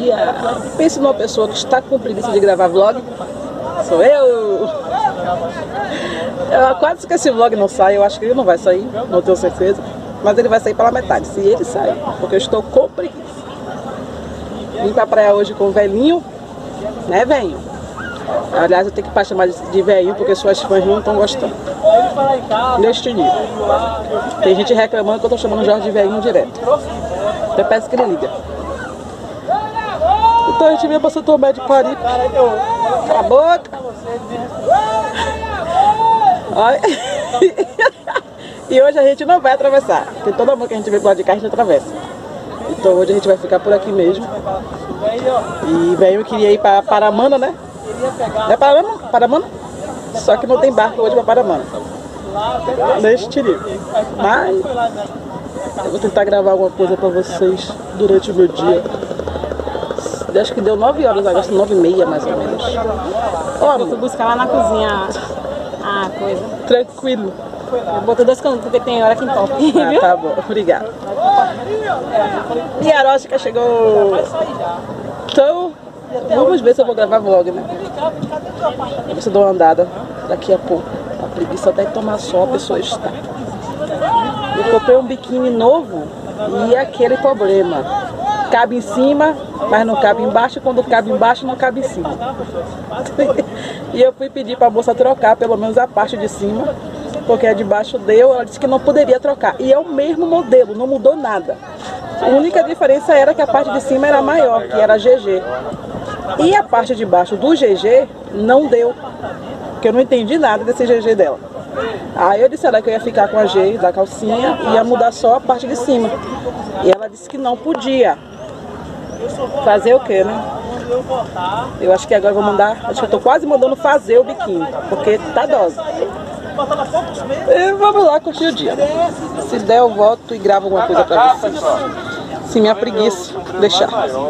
dia. Pense numa pessoa que está com preguiça de gravar vlog. Sou eu. Eu quase que esse vlog não sai, eu acho que ele não vai sair, não tenho certeza. Mas ele vai sair pela metade, se ele sair, porque eu estou com preguiça. Vim pra praia hoje com o velhinho, né, velhinho? Aliás, eu tenho que chamar de velhinho, porque suas fãs não estão gostando. Neste nível. Tem gente reclamando que eu tô chamando o Jorge de velhinho direto. Até parece que ele liga. Então a gente veio pra São Tomé de Paripe. Cala a boca! Olha. E hoje a gente não vai atravessar, porque toda vez que a gente vem pro lado de cá a gente atravessa. Então hoje a gente vai ficar por aqui mesmo. E bem, eu queria ir para Paramana, né? Não é Paramana? Só que não tem barco hoje para Paramana. Neste nível. Mas eu vou tentar gravar alguma coisa para vocês durante o meu dia. Acho que deu 9 horas agora, 9h30 mais ou menos. Ó, eu fui buscar lá na cozinha a coisa. Tranquilo. Eu botei 2 canudos porque tem hora que entope. Ah, tá bom, obrigada. E a Rótica chegou. Então, vamos ver se eu vou gravar vlog, né? Vou ver se eu dou uma andada daqui a pouco. A preguiça até de tomar sol, a pessoa está. Eu comprei um biquíni novo e aquele problema. Cabe em cima, mas não cabe embaixo. Quando cabe embaixo, não cabe em cima. E eu fui pedir para a moça trocar pelo menos a parte de cima, porque a de baixo deu, ela disse que não poderia trocar. E é o mesmo modelo, não mudou nada. A única diferença era que a parte de cima era maior, que era GG. E a parte de baixo do GG não deu, porque eu não entendi nada desse GG dela. Aí eu disse a ela que eu ia ficar com a G da calcinha e ia mudar só a parte de cima. E ela disse que não podia. Fazer o que, né? Eu acho que agora eu vou mandar, acho que eu tô quase mandando fazer o biquíni, porque tá dose. E vamos lá curtir o dia. Se der eu volto e gravo alguma coisa pra vocês. Se minha preguiça deixar.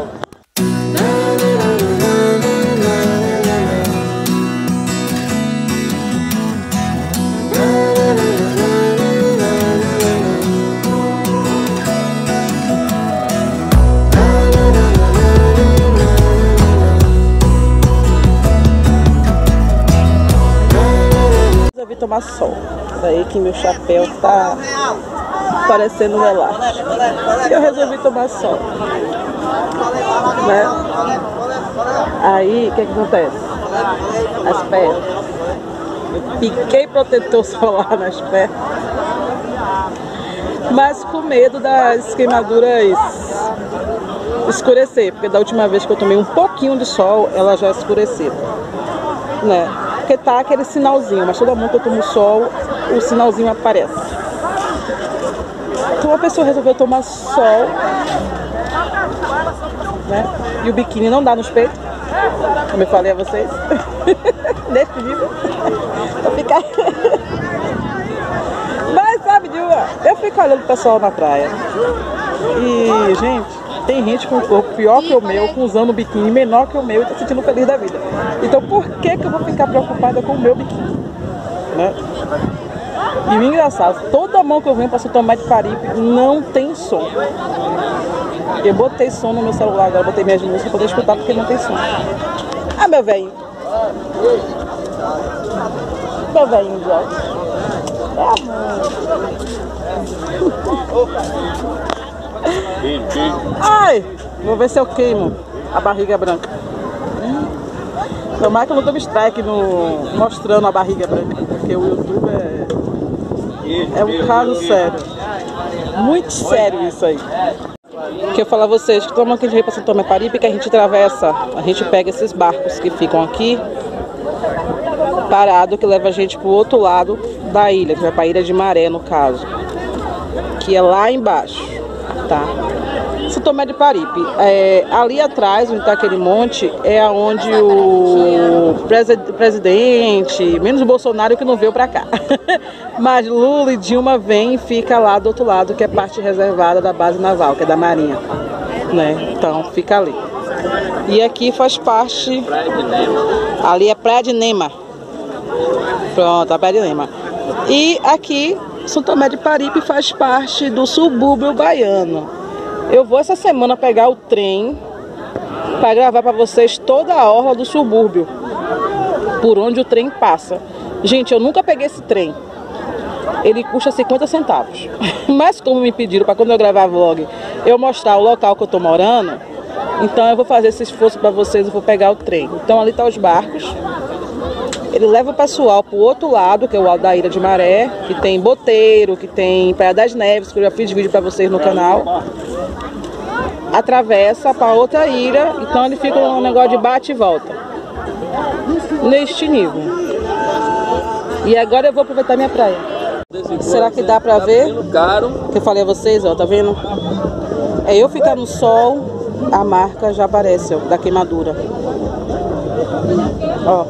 Resolvi tomar sol. Daí que meu chapéu tá parecendo um elástico. E eu resolvi tomar sol, né? Aí o que acontece? As pernas. Eu piquei protetor solar nas pernas, mas com medo das queimaduras escurecer, porque da última vez que eu tomei um pouquinho de sol, ela já escureceu, né? Porque tá aquele sinalzinho, mas toda vez que eu tomo sol, o sinalzinho aparece. Então a pessoa resolveu tomar sol, né? E o biquíni não dá nos peitos, como eu falei a vocês. Desse nível. Eu ficar. Mas sabe, eu fico olhando o pessoal na praia. E, gente, tem gente com um corpo pior que o meu, usando um biquíni menor que o meu e tá se sentindo feliz da vida. Então por que eu vou ficar preocupada com o meu biquíni, né? E o engraçado, toda mão que eu venho para São Tomé de Paripe não tem som. Eu botei som no meu celular agora, botei minhas músicas para poder escutar porque não tem som. Ah, meu velhinho. Meu velhinho de óculos. Ai, vou ver se eu queimo a barriga branca. Tomara que eu não tome strike mostrando a barriga branca, porque o YouTube é um caso sério. Muito sério isso aí. Que eu falo a vocês que tomam aquele jeito para São Tomé Paripe, que a gente atravessa, a gente pega esses barcos que ficam aqui parado, que leva a gente pro outro lado da ilha, que vai para a Ilha de Maré, no caso, que é lá embaixo, tá? São Tomé de Paripe, ali atrás, onde está aquele monte, é onde o presidente, menos o Bolsonaro que não veio para cá, mas Lula e Dilma vêm e fica lá do outro lado, que é parte reservada da base naval, que é da Marinha, né? Então fica ali. E aqui faz parte, ali é Praia de Nema. Pronto, a Praia de Nema. E aqui, São Tomé de Paripe faz parte do subúrbio baiano. Eu vou essa semana pegar o trem para gravar para vocês toda a orla do subúrbio, por onde o trem passa. Gente, eu nunca peguei esse trem. Ele custa 50 centavos. Mas como me pediram para quando eu gravar vlog eu mostrar o local que eu tô morando, então eu vou fazer esse esforço para vocês, eu vou pegar o trem. Então ali tá os barcos. Ele leva o pessoal pro outro lado, que é o lado da Ilha de Maré, que tem Boteiro, que tem Praia das Neves, que eu já fiz vídeo para vocês no canal. Atravessa para outra ilha, então ele fica um negócio de bate e volta. Neste nível. E agora eu vou aproveitar minha praia. Será que dá pra ver? Que eu falei a vocês, ó, tá vendo? É eu ficar no sol, a marca já aparece, ó, da queimadura. Ó.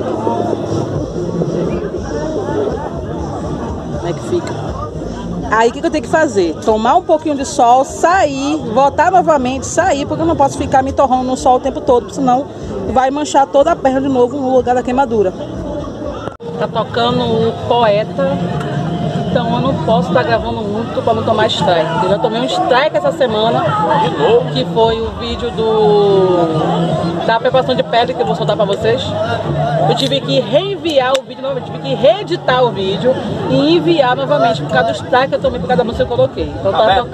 Como é que fica? Aí o que eu tenho que fazer? Tomar um pouquinho de sol, sair, voltar novamente, sair, porque eu não posso ficar me torrando no sol o tempo todo, senão vai manchar toda a perna de novo no lugar da queimadura. Tá tocando o Poeta, então eu não posso estar gravando muito para não tomar strike. Eu já tomei um strike essa semana, que foi o vídeo da preparação de pele que eu vou soltar para vocês. Eu tive que reenviar o vídeo novamente, tive que reeditar o vídeo e enviar novamente por causa do strike que eu tomei, por causa da música que eu coloquei. Então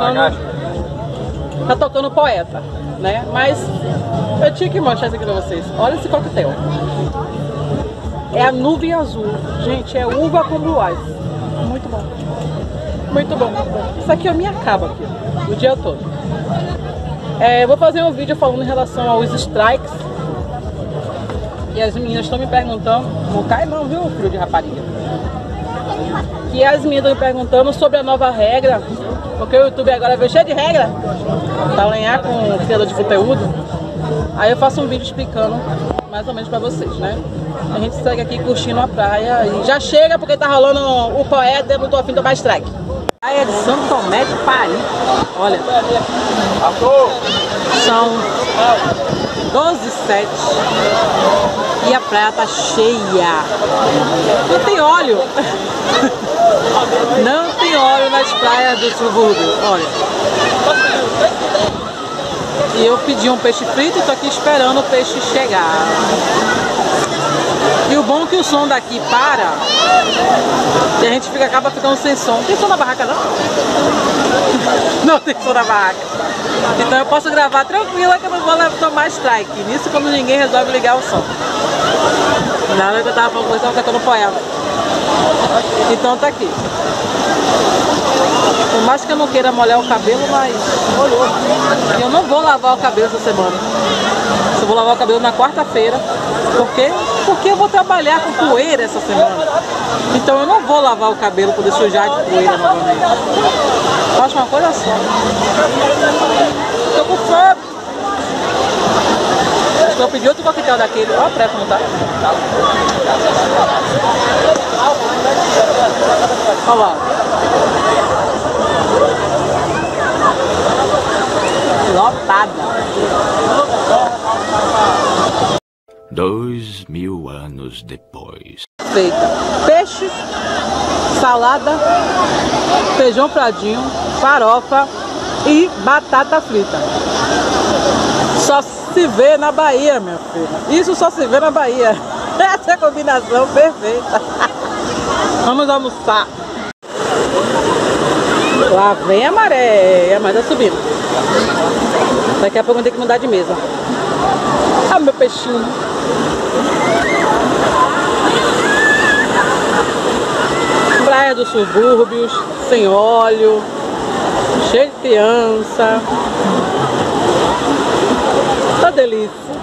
tá tocando Poeta, né? Mas eu tinha que mostrar isso aqui pra vocês. Olha esse coquetel. É a nuvem azul. Gente, é uva com blue ice. Muito bom. Muito bom, muito bom. Isso aqui me acaba aqui, o dia todo. Vou fazer um vídeo falando em relação aos strikes. E as meninas estão me perguntando, não cai não, viu, filho de rapariga? E as meninas estão me perguntando sobre a nova regra, porque o YouTube agora veio cheio de regra para alinhar com o criador de conteúdo. Aí eu faço um vídeo explicando mais ou menos pra vocês, né? A gente segue aqui curtindo a praia e já chega porque tá rolando o Poeta, eu não tô afim de tomar strike. Praia de Santo Tomé de Paris. Olha, são 12h07 e a praia tá cheia. Não tem óleo. Não tem óleo nas praias do subúrbio, olha. E eu pedi um peixe frito e tô aqui esperando o peixe chegar. E o bom é que o som daqui para e a gente acaba ficando sem som. Tem som na barraca não? Não tem som na barraca. Então eu posso gravar tranquila que eu não vou tomar strike. Nisso quando ninguém resolve ligar o som. Na hora que eu tava falando, eu tava cantando Poeta. Então tá aqui. Por mais que eu não queira molhar o cabelo, mas eu não vou lavar o cabelo essa semana. Eu vou lavar o cabelo na quarta-feira. Por quê? Porque eu vou trabalhar com poeira essa semana. Então eu não vou lavar o cabelo para sujar de poeira novamente. Eu acho uma coisa só. Tô com fome. Acho que eu pedi outro coquetel daquele. Olha a pressa, não tá? Olha lá. Lotada. 2000 anos depois. Feita peixe, salada, feijão pradinho, farofa e batata frita. Só se vê na Bahia, minha filha. Isso só se vê na Bahia. Essa é a combinação perfeita. Vamos almoçar. Lá vem a maré tá subindo. Daqui a pouco eu tenho que mudar de mesa. Ah, meu peixinho. Praia dos subúrbios, sem óleo, cheio de criança. Tá delícia.